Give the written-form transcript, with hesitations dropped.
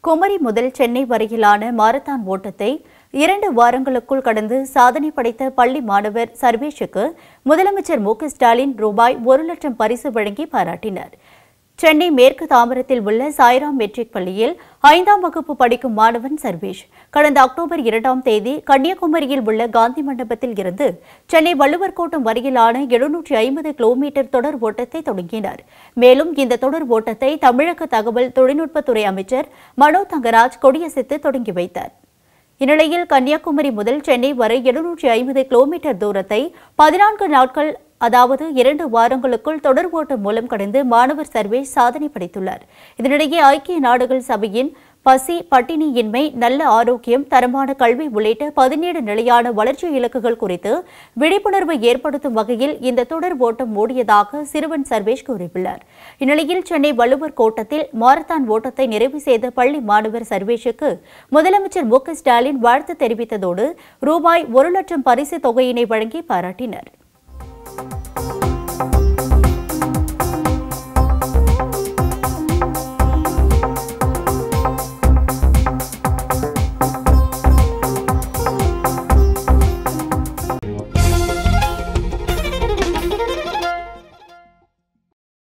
குமரி முதல் சென்னை வரையிலான மாரத்தான் ஓட்டத்தை 2 வாரங்களுக்குள் கடந்து சாதனை படைத்த பள்ளி மாணவர் சர்வேஷுக்கு முதலமைச்சர் மு.க.ஸ்டாலின் ரூபாய் 1 லட்சம் பரிசு வழங்கி பாராட்டினார். சென்னை மேற்கு தாம்பரத்தில் உள்ள சாய்ராம் மெட்ரிக் பள்ளியில் 5ஆம் வகுப்பு படிக்கும் மாணவன் சர்வேஷ் கடந்த அக்டோபர் 2ஆம் தேதி கன்னியாகுமரியில் உள்ள காந்தி மண்டபத்தில் இருந்து சென்னை வள்ளுவர் கோட்டம் வரையிலான 750 கிலோமீட்டர் தொடர் ஓட்டத்தை தொடங்கினார். மேலும் இந்த தொடர் ஓட்டத்தை தமிழக தகவல் தொழில்நுட்பத்துறை அமைச்சர் மனோ தங்கராஜ் கொடியசைத்து தொடங்கி வைத்தார். இந்நிலையில் கன்னியாகுமரி முதல் சென்னை வரை 750 கிலோமீட்டர் தூரத்தை 14 நாட்கள் அதாவது 2 வாரங்களுக்குள் தொடர் ஓட்டம் மூலம் கடந்து மாணவர் சர்வேஷ் சாதனை படைத்துள்ளார். இதனிடையே ஐக்கிய நாடுகள் சபையின் பசி, பட்டினியின்மை, நல்ல ஆரோக்கியம், தரமான கல்வி உள்ளிட்ட 17 நிலையான வளர்ச்சி இலக்குகள் குறித்து விழிப்புணர்வை ஏற்படுத்தும் வகையில் இந்த தொடர் ஓட்டம் ஓடியதாக சிறுவன் சர்வேஷ் கூறியுள்ளார். இந்நிலையில் சென்னை வள்ளுவர் கோட்டத்தில் மாரத்தான் ஓட்டத்தை நிறைவு செய்த பள்ளி மாணவர் சர்வேஷுக்கு முதலமைச்சர் மு.க.ஸ்டாலின் வாழ்த்து தெரிவித்ததோடு ரூபாய் 1 லட்சம் பரிசு தொகையினை வழங்கி பாராட்டினார்.